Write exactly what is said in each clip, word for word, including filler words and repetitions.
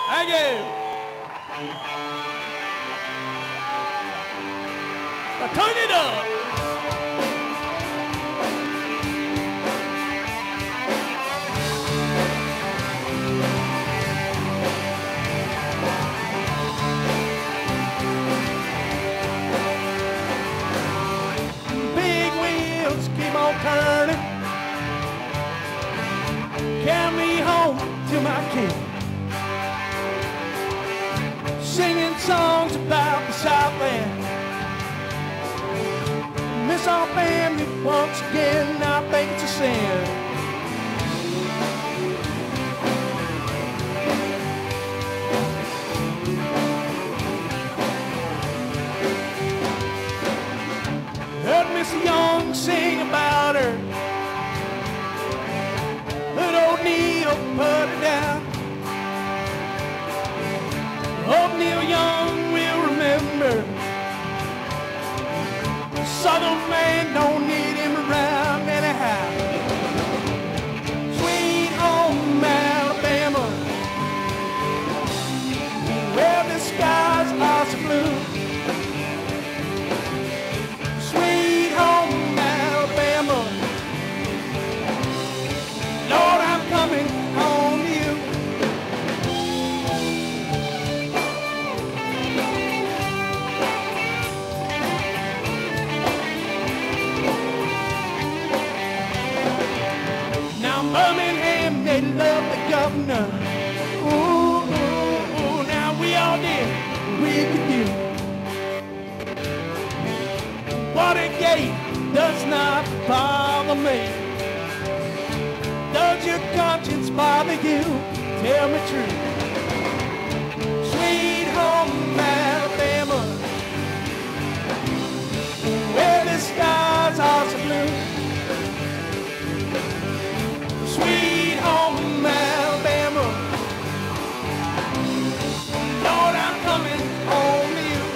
Thank you. Now turn it up. Big wheels keep on turning. Carry me home to my king. Singing songs about the Southland. Miss our family once again, I think it's a sin. Heard Miss Young sing about her. Heard old Neil put her down. Hope Neil Young will remember. Southern man don't need him around anyhow. Sweet home Alabama, where the skies are so blue. Sweet home Alabama, Lord, I'm coming home to you. Birmingham, they love the governor. Ooh, ooh, ooh, now we all did what we could do. Watergate does not bother me. Does your conscience bother you? Tell me true. Sweet home Alabama, where the skies are so blue. Sweet home Alabama, Lord, I'm coming home to you.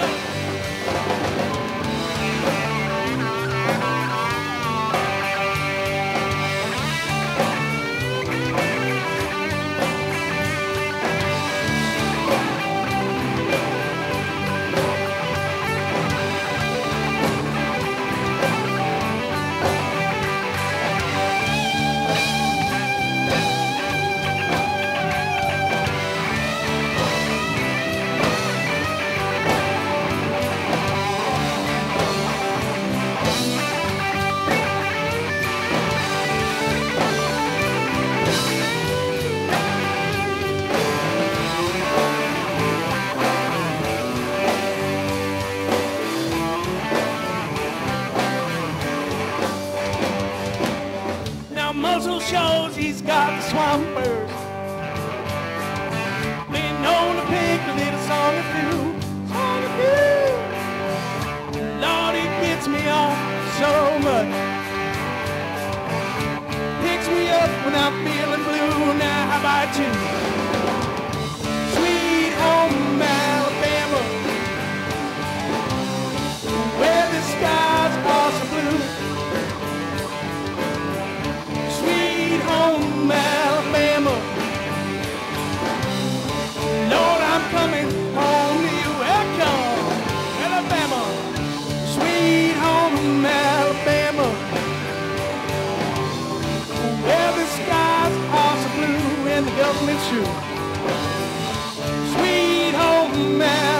Muzzle shows he's got the swampers. Been known to pick a little song or two, song or two. Lord, he gets me on so much. Picks me up when I'm feeling blue. Now how about you? Sweet home Alabama, where the skies are so blue. Home Alabama, Lord, I'm coming home to you. Welcome, Alabama, sweet home Alabama, where the skies are so blue and the government's true. Sweet home Alabama.